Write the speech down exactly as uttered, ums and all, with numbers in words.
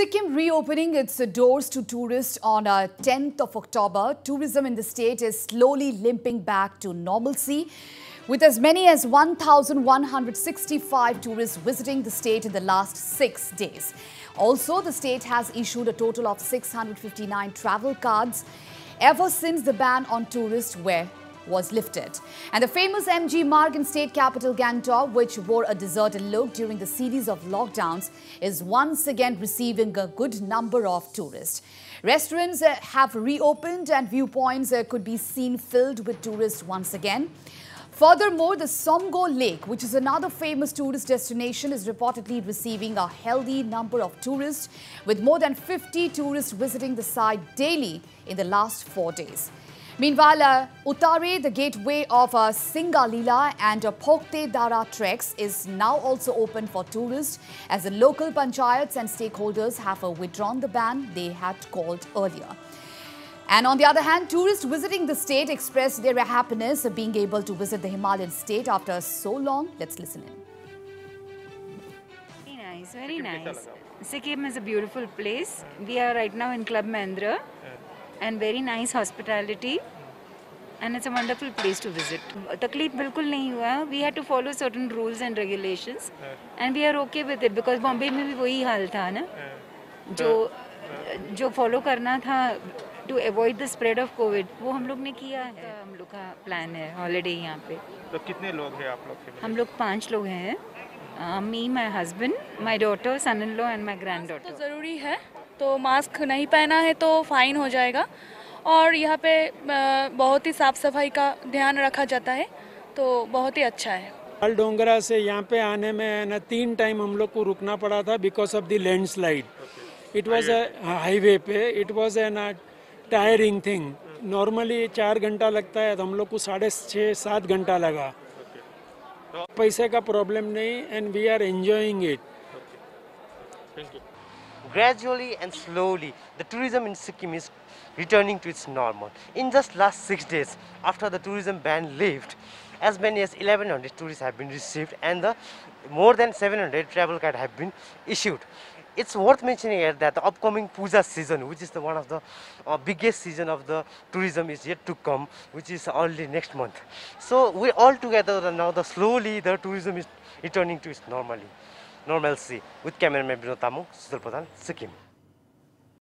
Sikkim reopening its doors to tourists on uh, tenth of October, tourism in the state is slowly limping back to normalcy, with as many as one thousand one hundred sixty-five tourists visiting the state in the last six days. Also, the state has issued a total of six hundred fifty-nine travel cards ever since the ban on tourist wear was lifted. And the famous M G Marg in state capital Gangtok, which wore a deserted look during the series of lockdowns, is once again receiving a good number of tourists. Restaurants uh, have reopened and viewpoints uh, could be seen filled with tourists once again. Furthermore, the Somgo Lake, which is another famous tourist destination, is reportedly receiving a healthy number of tourists, with more than fifty tourists visiting the site daily in the last four days. Meanwhile, uh, Uttare, the gateway of uh, Singalila and uh, Phokte Dara treks, is now also open for tourists, as the local panchayats and stakeholders have uh, withdrawn the ban they had called earlier. And on the other hand, tourists visiting the state expressed their happiness of being able to visit the Himalayan state after so long. Let's listen in. Very nice, very nice. Sikkim is a beautiful place. We are right now in Club Mahendra. And very nice hospitality, and it's a wonderful place to visit. Takleef bilkul nahi hua. We had to follow certain rules and regulations, and we are okay with it because Bombay में भी वही हाल था ना, जो जो follow करना था to avoid the spread of COVID, वो हम लोग ने किया है. हम लोग का plan है holiday यहाँ पे. तो कितने लोग हैं आप लोग? हम लोग पांच लोग हैं. Uh, me, my husband, my daughter, son-in-law, and my granddaughter. तो ज़रूरी है. तो मास्क नहीं पहना है तो फाइन हो जाएगा, और यहाँ पे बहुत ही साफ सफाई का ध्यान रखा जाता है, तो बहुत ही अच्छा है. लाल डोंगरा से यहाँ पे आने में ना तीन टाइम हम लोग को रुकना पड़ा था because of the landslide. It was a highway पे, it was an tiring thing. Normally चार घंटा लगता है तो हम लोग को साढ़े छः सात घंटा लगा. पैसे का प्रॉब्लम नहीं, and we are enjoying it. Thank you. Gradually and slowly, the tourism in Sikkim is returning to its normal. In just last six days, after the tourism ban lifted, as many as eleven hundred tourists have been received, and the more than seven hundred travel cards have been issued. It's worth mentioning here that the upcoming Puja season, which is the one of the uh, biggest season of the tourism, is yet to come, which is early next month. So we all together now, the slowly the tourism is returning to its normally. Normalcy. With cameraman Binod Tamung, Sutal Pradhan, Sikkim.